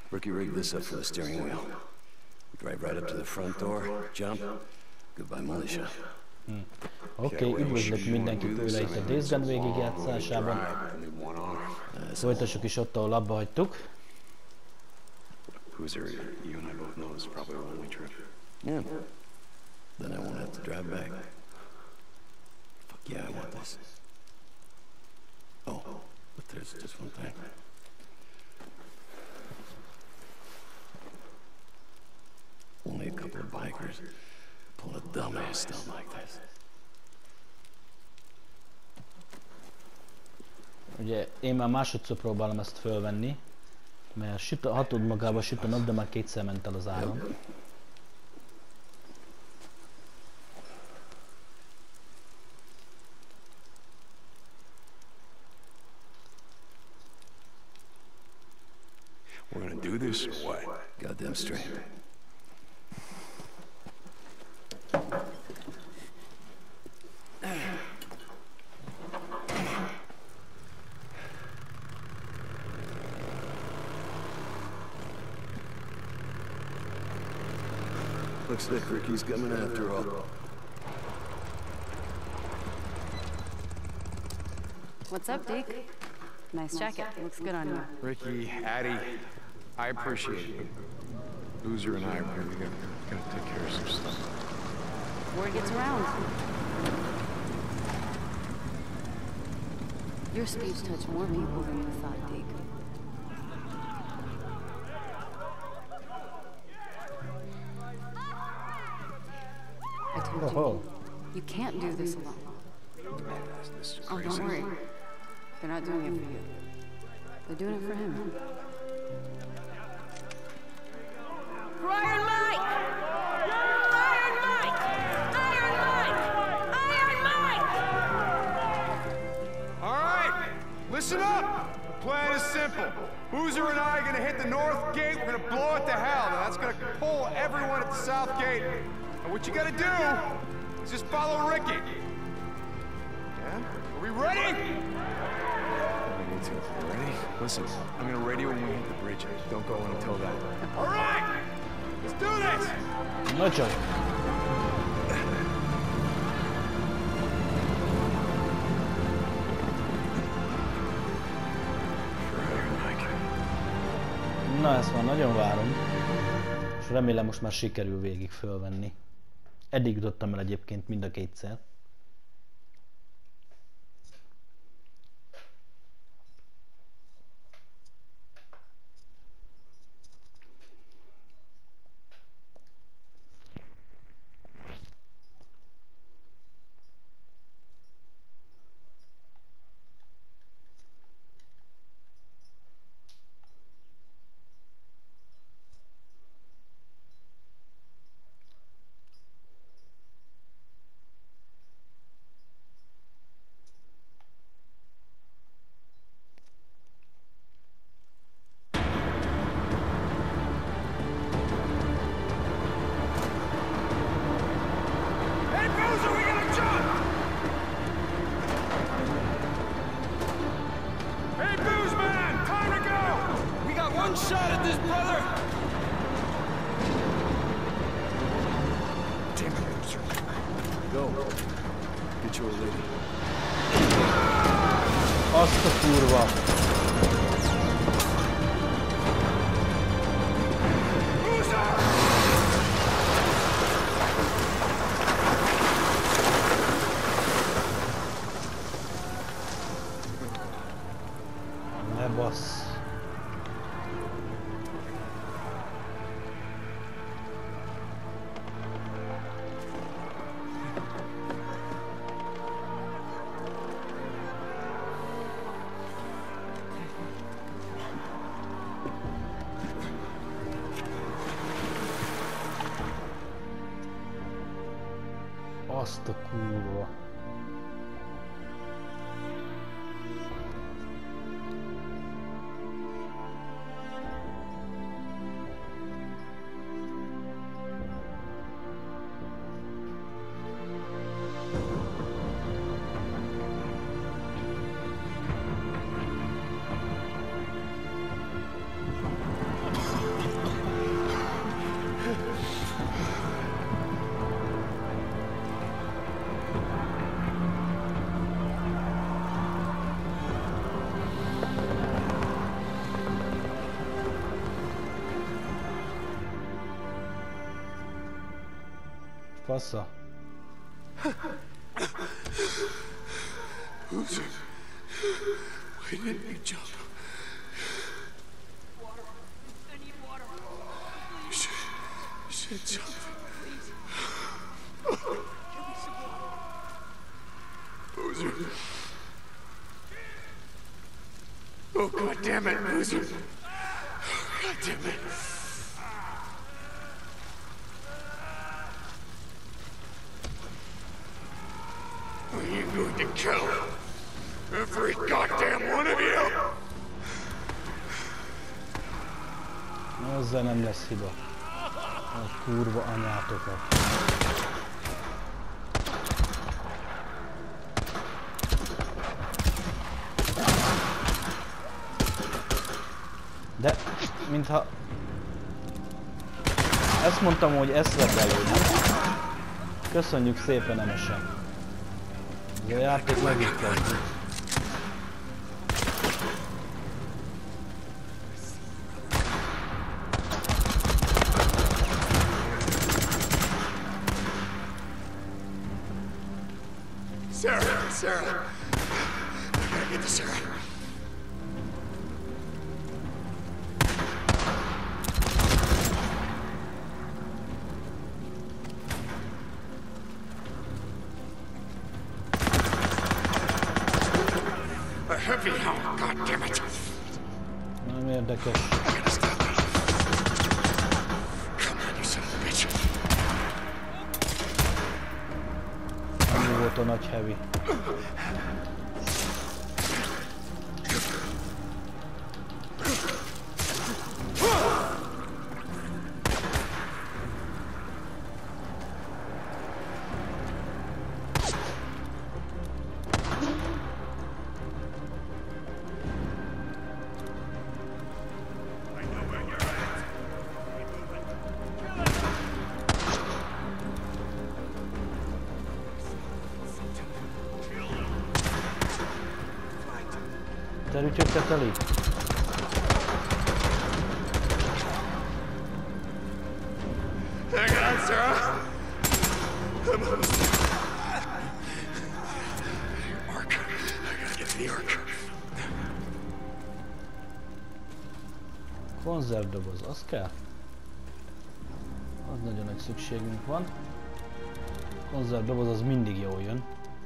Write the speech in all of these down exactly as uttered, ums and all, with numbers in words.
Rookie rigged this up for the steering wheel. Drive right up to the front door, jump. Goodbye, militia. Hmm. Oké, okay, üdvözlök mindenkit újra itt a Days Gone végigjátszásában. Folytassuk is ott, ahol abba hagytuk. Boozer, you and I both know this is probably a one-way trip. Yeah. Then I won't have to drive back. Fuck yeah, I want this. Oh, but there's just one thing. Only a couple of bikers pull a dumbass stunt like this. Ugye én már másodszor próbálom ezt fölvenni, mert süt a hatod magába süt a nap, de már kétszer ment el az áram. We're gonna do this or what? Goddamn straight. Looks like Ricky's coming after all. What's up, Deke? Nice jacket. Looks good on you. Ricky, Addie, I appreciate it. Boozer and I are gonna, gonna take care of some stuff. Word gets around. Your speech touched more people than you thought, Deke. I told you, you can't do this alone. Oh, don't worry. They're not doing it for you. They're doing it for him. Iron Mike! Iron Mike! Iron Mike! Iron Mike! All right, listen up. The plan is simple. Boozer and I are gonna hit the north gate. We're gonna blow it to hell. Now that's gonna pull everyone at the south gate. And what you gotta do is just follow Ricky. Yeah? Are we ready? We need to. Ready? Listen, I'm gonna radio when we hit the bridge. Don't go until that. All right! Let's do this! Mucho. Na, ezt már nagyon várom. És remélem most már sikerül végig fölvenni. Eddig jutottam el egyébként mind a kétszer. Azt a kurva! Ne bassz! Azt a kurva. Fasza. Loser. Why didn't you jump? Water. I need water. You should, you should jump. Give me some water. Loser. Oh, God damn it, loser. God damn it. Are you going to kill every goddamn one of you? Ezzel nem lesz hiba. A kurva anyátokat. De, mintha... Ezt mondtam, hogy ezt repelődni. Köszönjük szépen, Emese. Ez a játék meg itt kezdődik. Sarah, Sarah. I gotta get to Sarah. A heavy hound, God damn it. Nem érdekes. I gotta stop me. Come on, you son of a bitch. Annyi volt a nagy heavy. Te rütyögtet elég? Hang on, Sarah. I'm almost there. Ark. I gotta get to the Ark. Konzervdoboz, az kell? Az nagyon nagy szükségünk van. Konzervdoboz az mindig jól jön.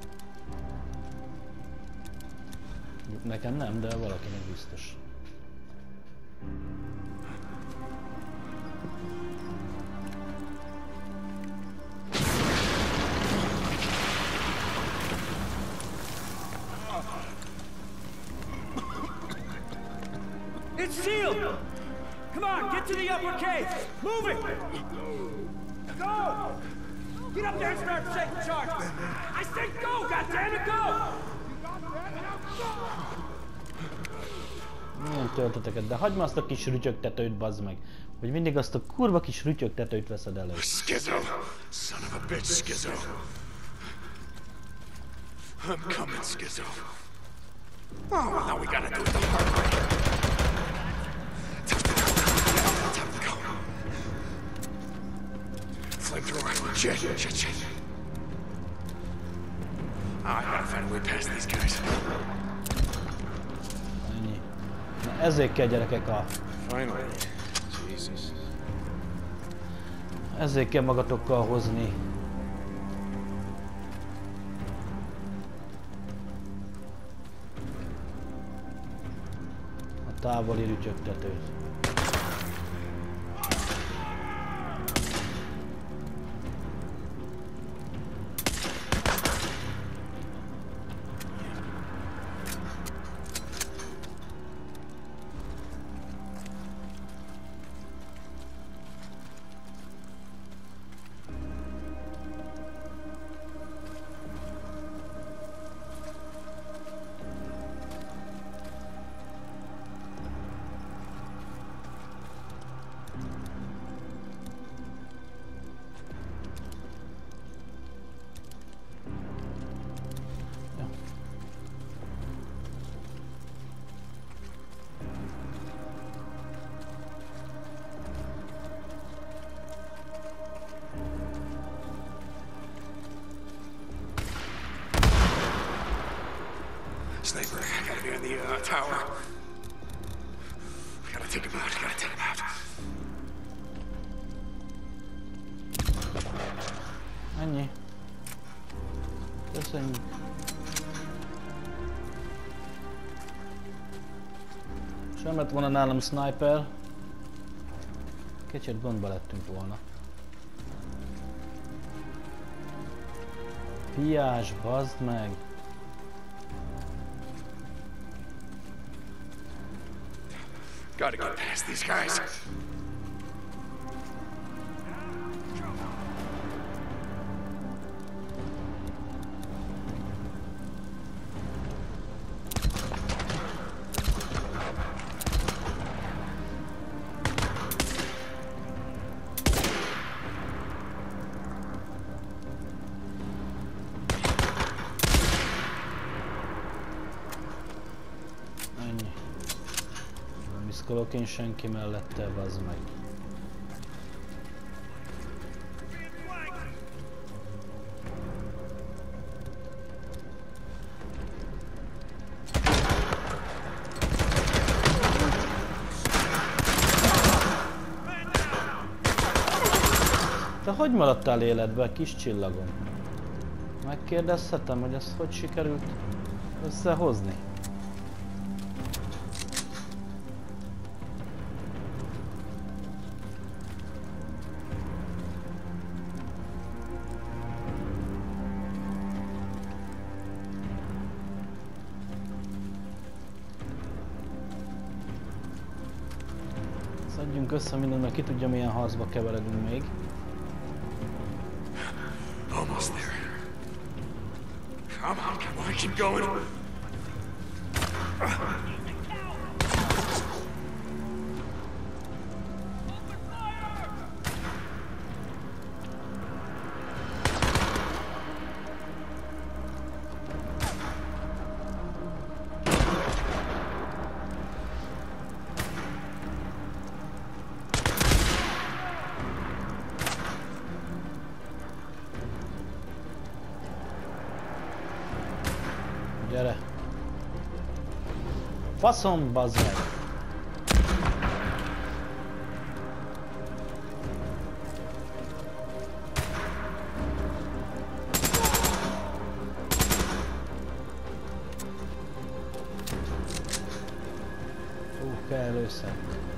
Nekem nem, de valakinek biztos. It's sealed! Come on, get to the upper cave! Move it! Go! Get up there and start taking charge! I said go, goddammit, go! Milyen tölteteket, de hagyd már azt a kis rütyögtetőt, bazd meg. Hogy mindig azt a kurva kis rütyögtetőt veszed elő. Skizzo! Son of a bitch, Skizzo! I'm coming, Skizzo. Oh, well, now we gotta do it the hard way. Time to go. Time to go. Flamethrower. Shit, shit, shit. Oh, I gotta find a way past these guys. Ennyi. Na ezért kell, gyerekek, a... Finally. Jesus. Ezért kell magatokkal hozni. A távoli rütyögtetőt. Ennyi. Köszönjük. Sem lett volna nálam sniper. Kicsit gondba lettünk volna. Piás, bazd meg! Gotta get past these guys. Miszkolok én senki mellette, vazd meg. Te hogy maradtál életbe, kis csillagom? Megkérdezhetem, hogy ezt hogy sikerült összehozni? Szedjünk össze mindent, mert ki tudja, milyen harcba keveredünk még. Almost there. Come on, come on, keep going. Gyere! Faszom, bazd meg! Fú, kell először.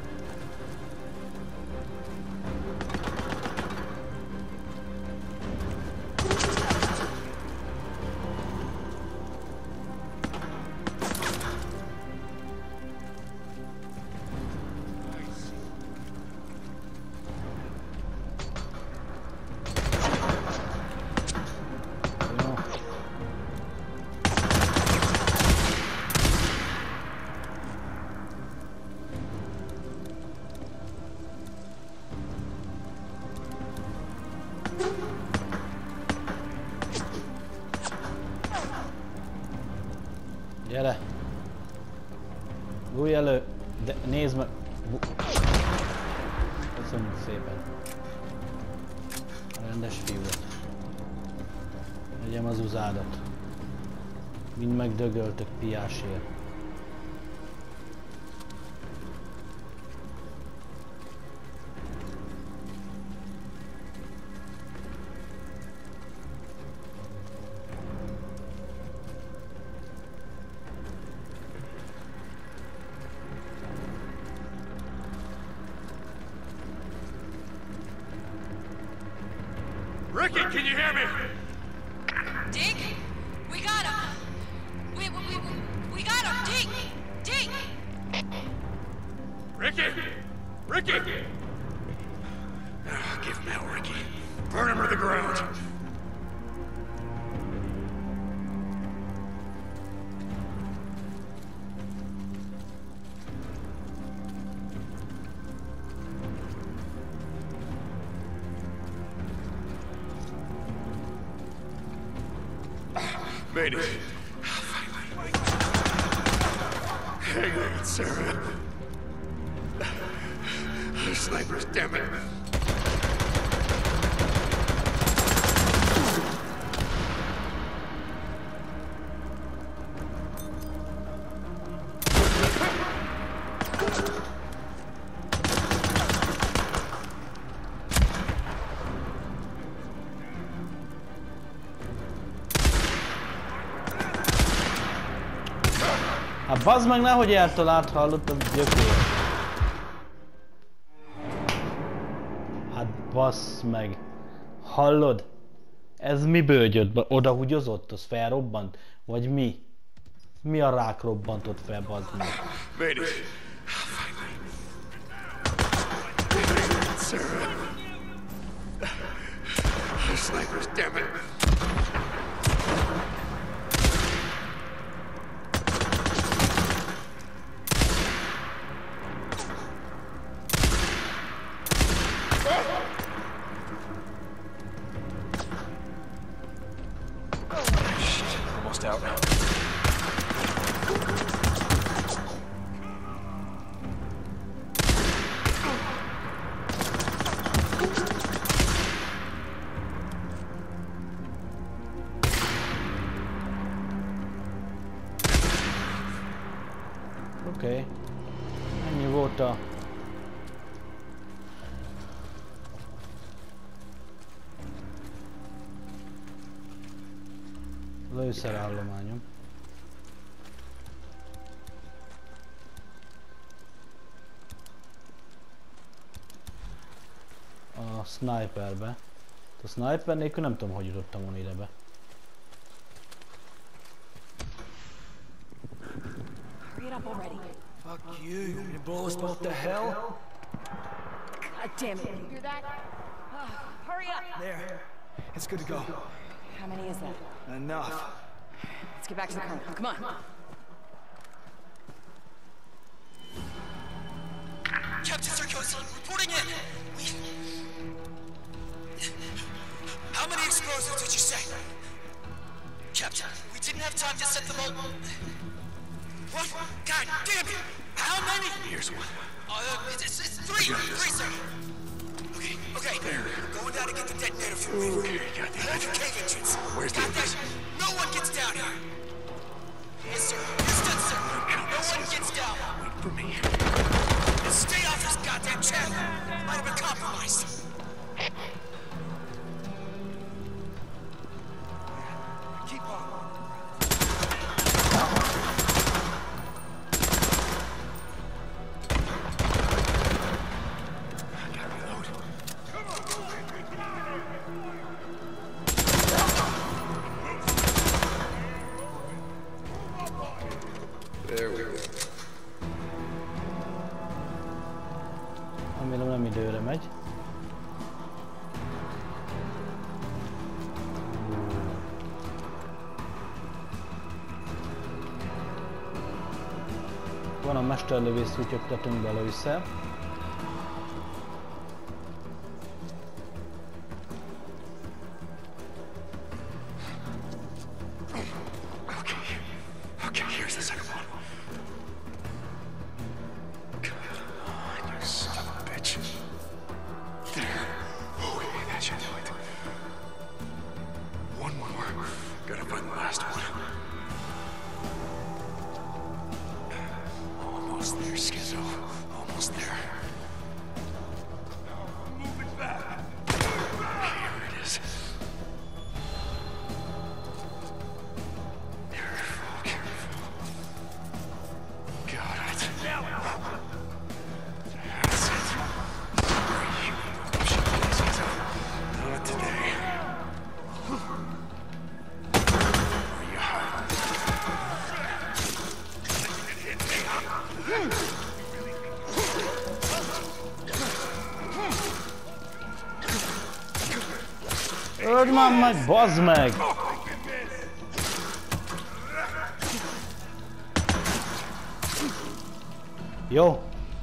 Gyere! Bújj elő! De nézd meg! Köszönjük szépen! A rendes fiút. Vegyem az uzádat. Mind megdögöltök piásért. Ricky, can you hear me? Deke? We got him! We, we, we, we got him! Deke! Deke! Ricky! Ricky! Ah, give him hell, Ricky. Burn him to the ground. Made it. Finally. Hang on, Sarah. The snipers, damn it. Hát bazd meg, nehogy eltalált, hallott a gyökér. Hát bassz meg. Hallod? Ez miből jött be? Odahugyozott? Az felrobbant? Vagy mi? Mi a rák robbantott fel, bazd meg? Made it. Sarah. The snipers, damn it. Shit, almost out now. Oké. Okay. Ennyi volt a... lőszerállományom. A sniperbe. A sniper nélkül nem tudom, hogy jutottam volna ide be. Hurry it up already. Fuck you, you want me to blow us both to hell? God damn it, you hear that? Uh, hurry up! There. It's good to go. How many is that? Enough. Let's get back to the colonel. Come on. Captain Sarkozy, reporting in. We... How many explosives did you say? Captain, we didn't have time to set them all... What? God damn it! How many? Here's one. Uh, it's, it's, it's three. Three, sir. Okay, okay. There. Going down to get the detonator from me. Okay, got the Hold the cave entrance. Where's the got that? entrance? No one gets down here. Yes, sir. Understood, sir. No one gets down. Wait for me. Stay off this goddamn channel. Might have been compromised. Keep on. There we go. Remélem nem időre megy. Van a mesterlövész, úgy köttetünk be először. Okay, here's the second one. Come on, you son of a bitch. There. Okay, that should do it. One more. Gotta find the last one. Almost there, Schizo. Almost there. Move it back. Here it is. Careful, careful. Got it. That's it. Are you pushing these guys out? Not today. Are you hiding? Öld már meg, bazd meg! Jó.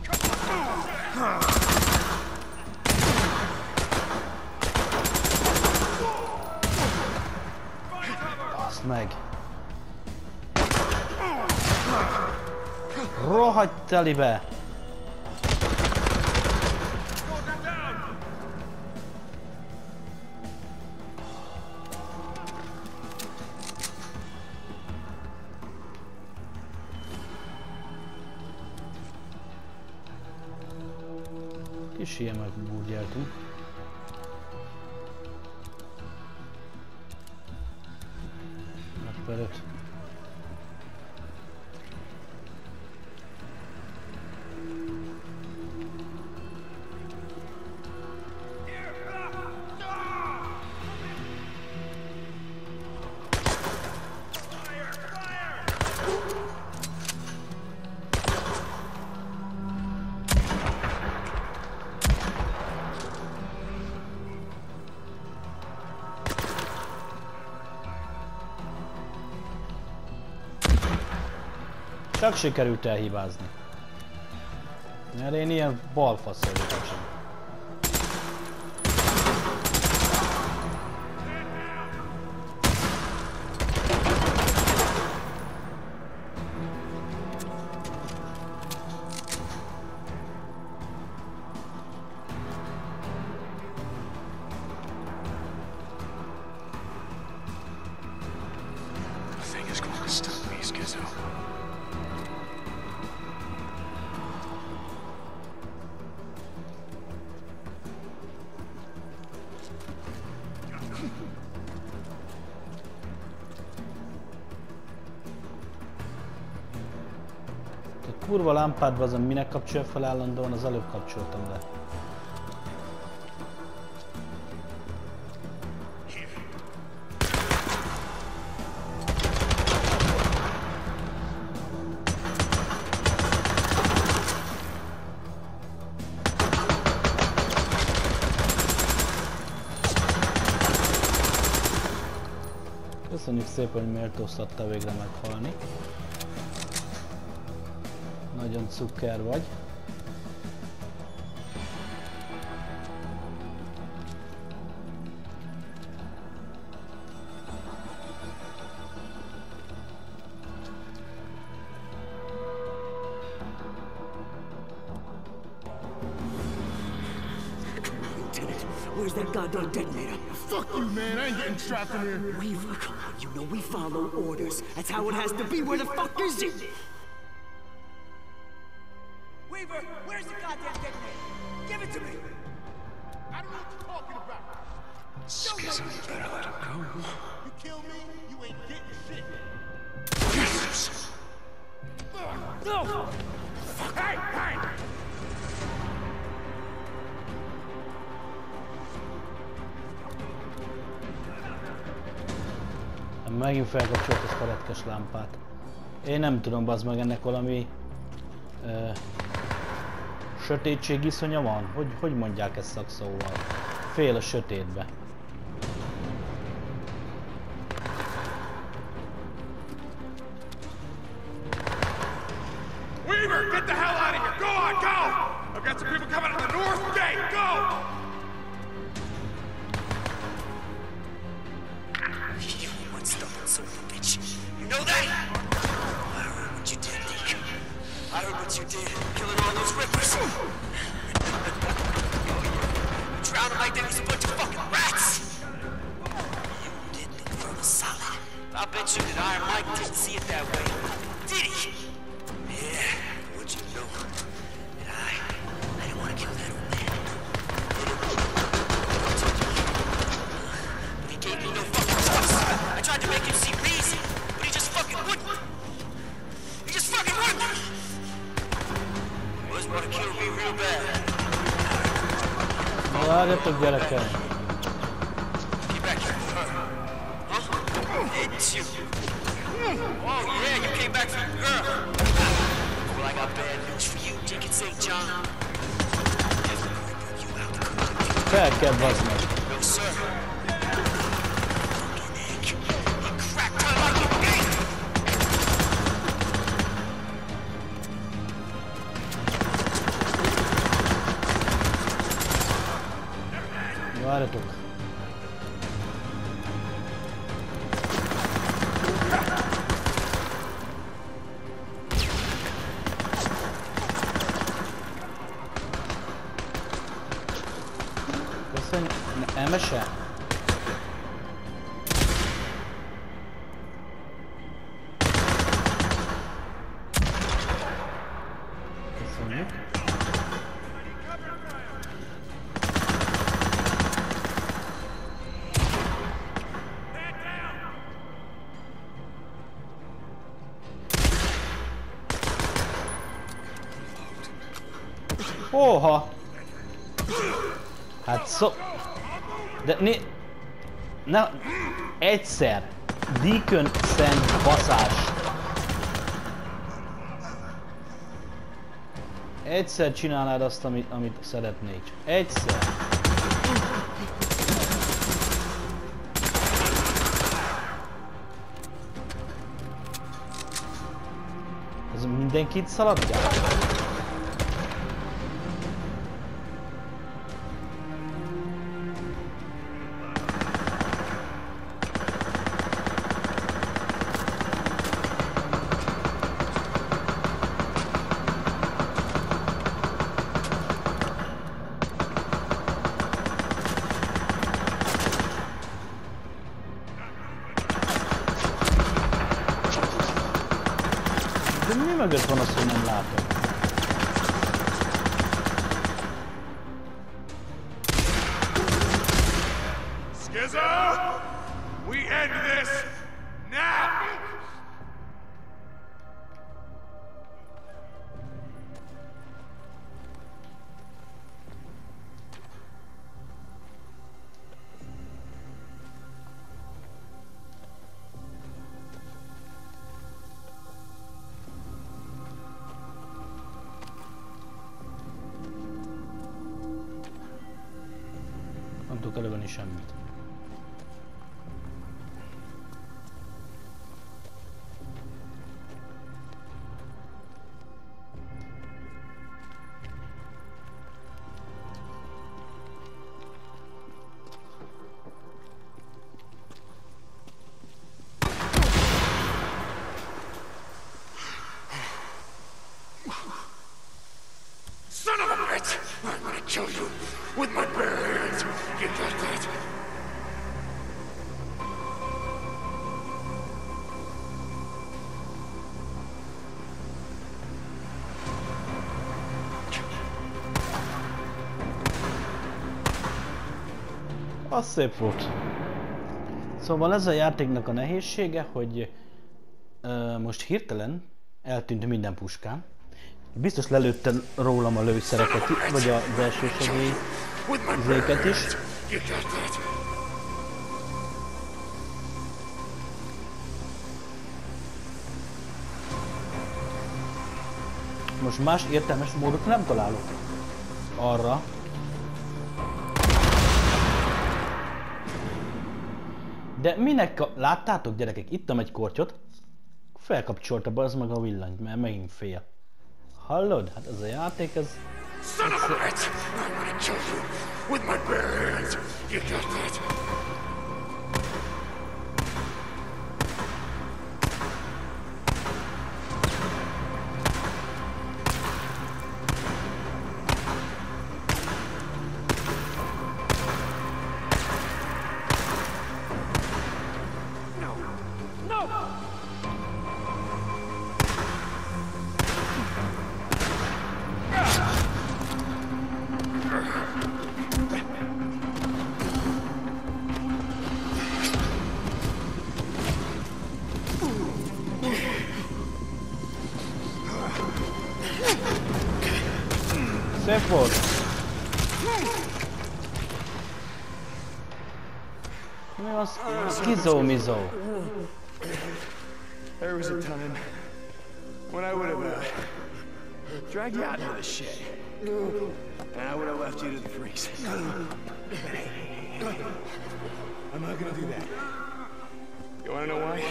Bazd meg. Rohagy telibe! Kis ilyen megbúrjáltunk. Megperőt. Csak sikerült elhibázni. Mert én ilyen balfasz vagyok sem. Kurva lámpádban azon minek kapcsolja fel állandóan, az előbb kapcsoltam le. Köszönjük szépen, hogy méltóztatta végre meghalni. Nagyon cukker vagy. Where's that goddamn detonator? Fuck you, man. I ain't getting trapped in here. Weaver, come on. You know we follow orders. That's how it has to be. Where the fuck is it? Weaver, where's the goddamn detonator? Give it to me. I don't know what you're talking about. Skizzo, you better let him go. You kill me, you ain't getting shit. No! Hey, hey! Megint felkapcsolt ezt a retkes lámpát. Én nem tudom, bazd meg, ennek valami ö, sötétség iszonya van? Hogy, hogy mondják ezt szakszóval? Fél a sötétbe. Weaver, get the hell out of here! Go on, go! I've got some people coming out the north gate. Go! You one stubborn son of a bitch. You know that? I heard what you did, Deke. I heard what you did, killing all those rippers. Drown them like they was a bunch of fucking rats. You did look for the solid. I bet you that Iron Mike didn't see it that way. Did he? Yeah, what you know? That I, I didn't want to kill that old man. But he gave me no fucking choice. I tried to make him see reason, but he just fucking wouldn't. He just fucking wouldn't. He was gonna kill me real bad. Várjatok, gyerekek! Get back here. Huh? It's you. Oh yeah, you came back for your girl. Well, I got bad news for you, Dick and Saint John. Fel kell, bazd meg! No, sir. Nick, you cracked her like a game. Várjatok! Köszönj... Emese? Köszönjük. Óha! Hát szó... De né... Ne... Egyszer! Deacon szent baszás! Egyszer csinálnád azt, amit, amit szeretnék. Egyszer! Ez Mindenkit szaladgál? Mögött van az, hogy nem látom. Skizzo! We end this now! Nem tudok elővenni semmit. Son of a bitch! I'm gonna kill you with my bare hands. You got that? Az szép volt. Szóval ez a játéknak a nehézsége, hogy uh, most hirtelen eltűnt minden puskám. Biztos lelőtte rólam a lőszereket, vagy az első segély izéket is. Most más értelmes módot nem találok arra. De minek, láttátok gyerekek, ittam egy kortyot, felkapcsolta be az meg a villanyt, mert megint fél. Hallod? Hát ez a játék, ez... Son of a bitch! I'm gonna kill you with my bare hands. You got that? Szép volt! Mi van? Skizó-mizó. There was a time when I would have uh, dragged you out into the shed. And I would have left you to the freaks. I'm not gonna do that. You wanna know why?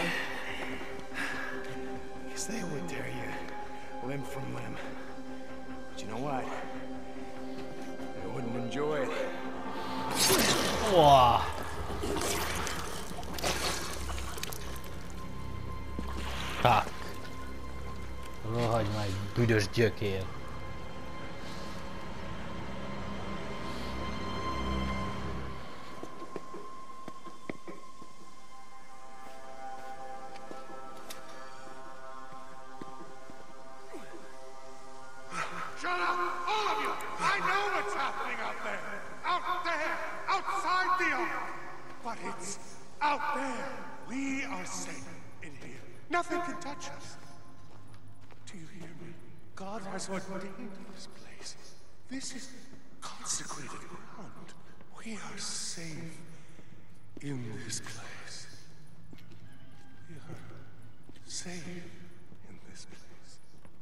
Because they would tear you limb from limb. But you know what? They wouldn't enjoy it. Wow. Ha! Rohagy meg, büdös gyökér! Shut up, all of you! I know what's happening out there! Out there! Outside the ark! But it's out there! We are safe in here. Nothing can touch us. Do you hear me? God has ordained this place. This is consecrated ground. We are safe in this place. We are safe in this place.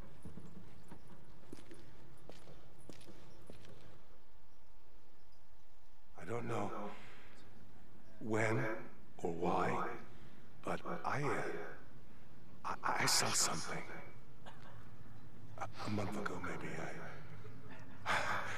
I don't know when or why, but I, uh, I, I saw something. A month ago, maybe, I...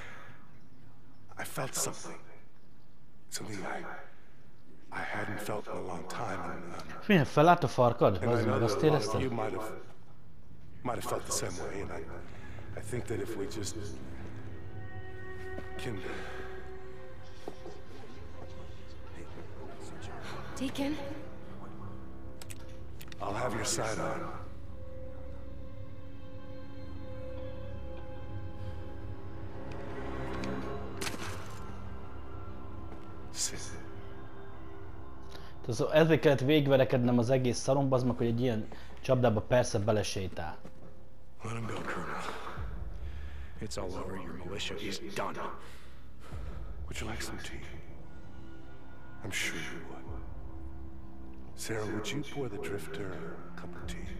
I felt something. Something I... I hadn't felt in a long time, and... Um, Figyelj, felállt a farkad? and I Bazd know meg, that azt a lot of érezted? you might have... might have felt the same way, and I... I think that if we just... can... Deacon? I'll have your side on. Sit. Tehát ezért kellett végigverekednem az egész szaron, bazd meg, hogy egy ilyen csapdába persze belesétál. Let him go, Colonel. It's all over. Your militia is done. Would you like some tea? I'm sure you would. Sarah, would you pour the drifter a cup of tea?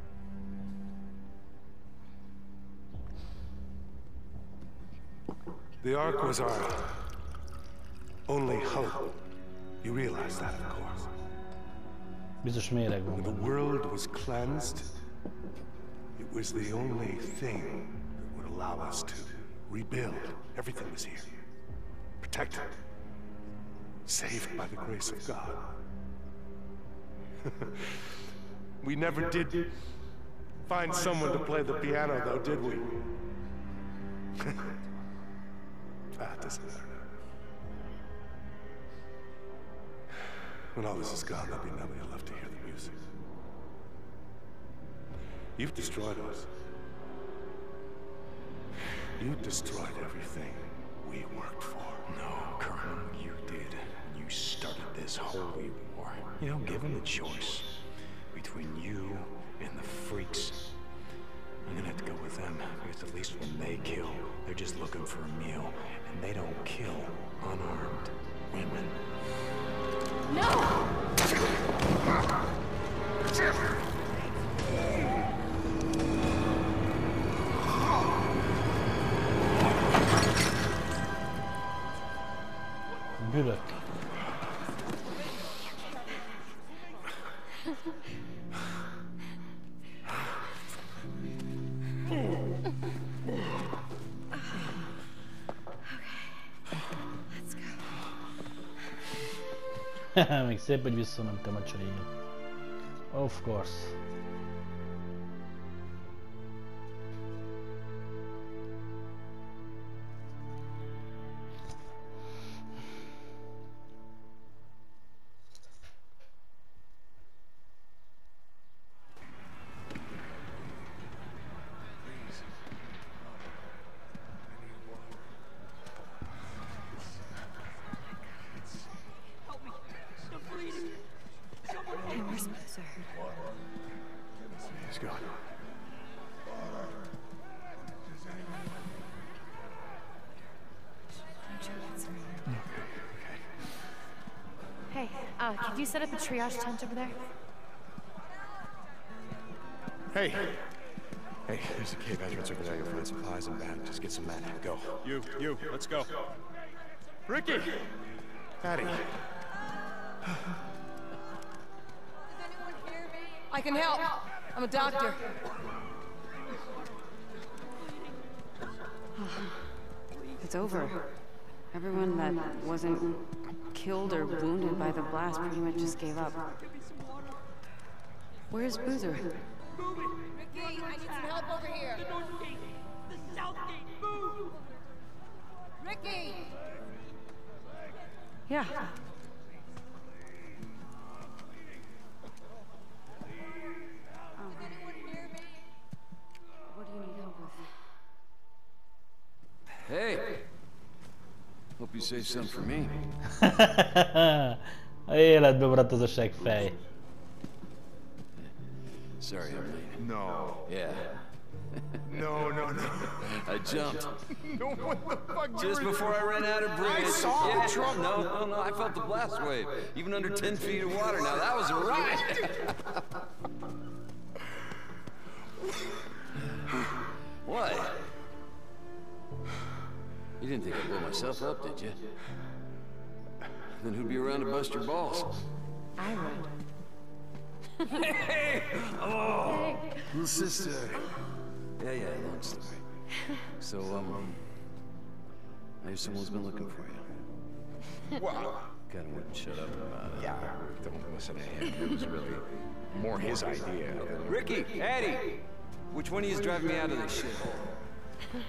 The Ark was our only hope. You realize that, of course. Biztos méreg When the van. world was cleansed, it was the only thing that would allow us to rebuild. Everything was here. Protected. Saved by the grace of God. We never did find someone to play the piano, though, did we? Ah, it doesn't matter. When all this is gone, there'll be nobody left to hear the music. You've destroyed us. You've destroyed everything we worked for. No, Colonel, you did. You started this holy war. You know, given the choice between you and the freaks, I'm gonna have to go with them, because at least when they kill, they're just looking for a meal, and they don't kill unarmed women. No! Bülök. Még szép, hogy visszamentem a csajén. Of course. Hey, where's Boozer? He's gone. Hey, uh, could you set up a triage tent over there? Hey! Hey, there's a cave entrance over there. You'll find supplies and bag. Just get some men. Go. You, you, let's go. Ricky! Patty. I can help. I'm a doctor. It's over. Everyone that wasn't killed or wounded by the blast pretty much just gave up. Where's Boozer? Ricky, I need some help over here. The north gate! The south gate! Move! Ricky! Yeah. What do you need help with? Hey! Hope you saved some for me. A életbe maradt az a seggfej. Sorry, I'm late. No. Yeah. No, no, no. I jumped. No, what the fuck? Just before I ran out of bridge. I saw yeah. the truck. No, no, no. I felt the blast wave. Even under ten feet of water. Now that was a ride. What? You didn't think I'd blow myself up, did you? Then who'd be around to bust your balls? I would. Hey! Oh! Little sister. Yeah, yeah, long story. So, um, I hear someone's been looking for you. Wow. Kinda wouldn't shut up about it. Yeah, don't listen to him. It was really more his idea. Ricky, Eddie, which one of you is driving me out of this shithole?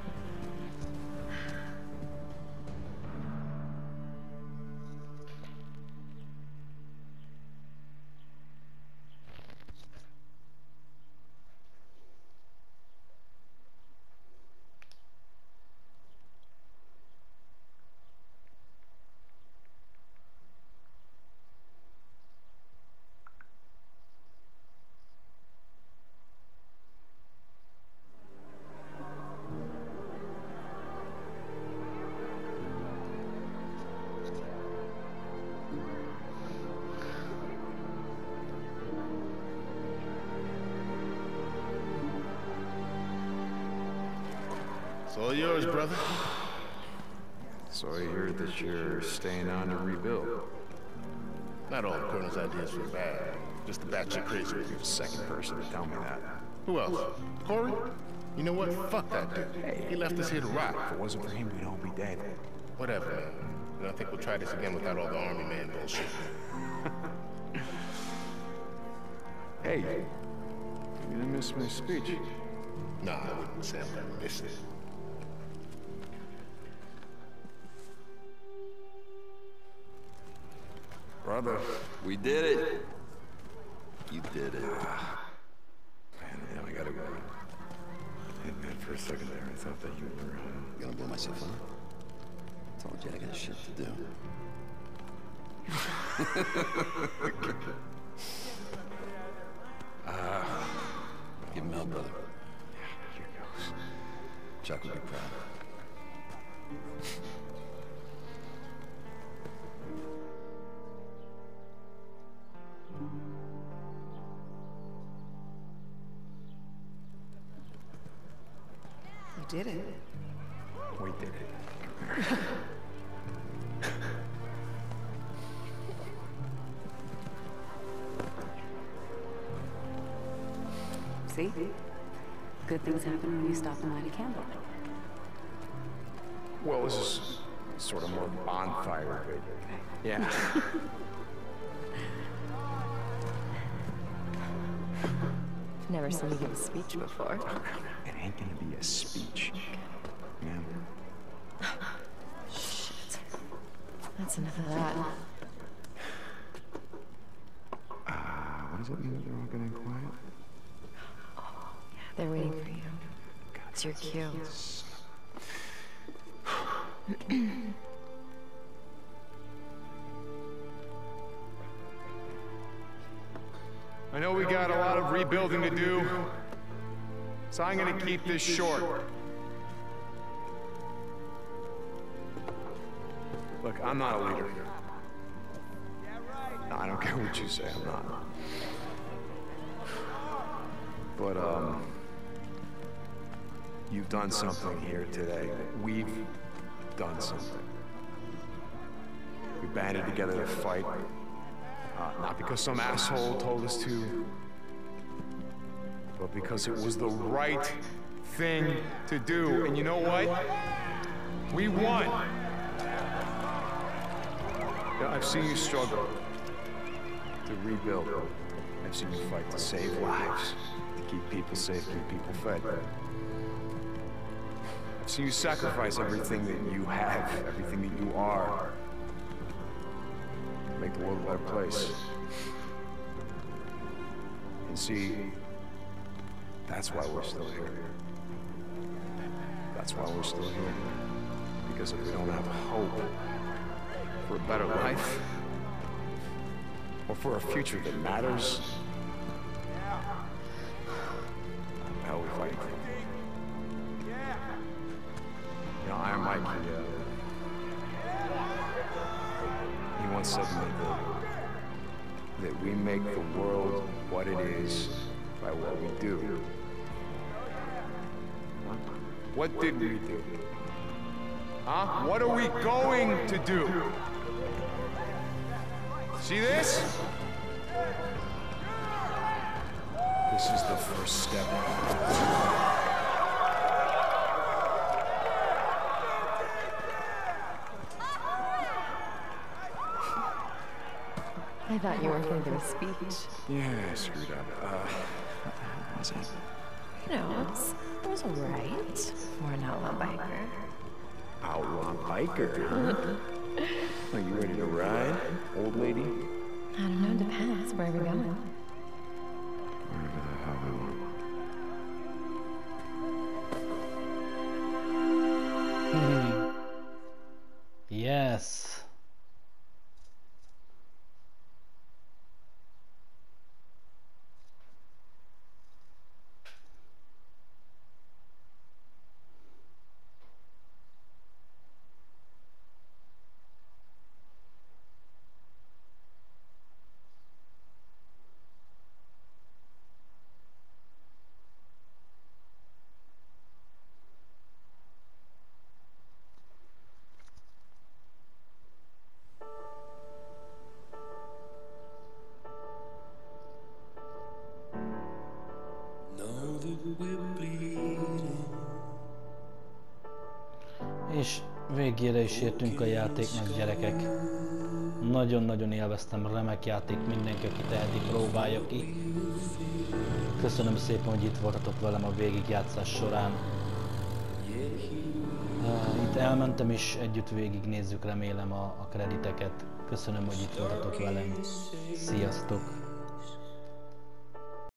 It's all yours, brother. So I hear that you're staying on to rebuild. Not all the Colonel's ideas were bad. Just the batshit crazy. You're the second person to tell me that. Who else? Corey? You know what? Fuck that dude. Hey, he left us here to rot. If it wasn't for him, we'd all be dead. Whatever, man. And I think we'll try this again without all the army man bullshit. Hey, you didn't miss my speech. Nah, I wouldn't say I'm gonna miss it. Brother, we did it. You did it. Man, yeah, I gotta go. Hey, man, for a second there, I thought that you were... Uh... Gonna blow myself up? Told you I got shit to do. uh, Give him hell, brother. Yeah, here goes. Chuck will be proud. You did it. We did it. See? Good things happen when you stop and light a candle. Well, this is sort of more bonfire, but yeah. Never seen you give a speech before. It ain't gonna be a speech, man. Shit. That's enough of that. Uh, what does it mean that they're all getting quiet? They're waiting for you. It's your cue. I know we got a lot of rebuilding to do, so I'm gonna keep this short. Look, I'm not a leader. No, I don't care what you say, I'm not. But, um... you've done something here today. We've done something. We banded together to fight. Uh, not because some asshole told us to, but because it was the right thing to do. And you know what? We won! Yeah, I've seen you struggle to rebuild. I've seen you fight to save lives, to keep people safe, keep people fed. I've seen you sacrifice everything that you have, everything that you are, make the world a better place. And see, that's why we're still here. That's why we're still here. Because if we don't have hope for a better life, or for a future that matters, what the hell are we fighting for? You know, Iron Mike, he, uh, he once said to me that, that we make the world what it is by what we do. Huh? What did we do? Huh? What are we going to do? See this? This is the first step. I thought you weren't going to do a speech. Yeah, I screwed up. Uh, was it? You know, it was, it was alright for an outlaw biker. Outlaw biker, huh? Are you ready to ride, old lady? I don't know, depends. Where are we going? Wherever the hell we want. Yes. És végére is értünk a játéknak, gyerekek. Nagyon-nagyon élveztem, remek játék, mindenki, aki teheti, próbálja ki. Köszönöm szépen, hogy itt voltatok velem a végigjátszás során. Itt elmentem és együtt végignézzük, remélem a, a krediteket. Köszönöm, hogy itt voltatok velem. Sziasztok!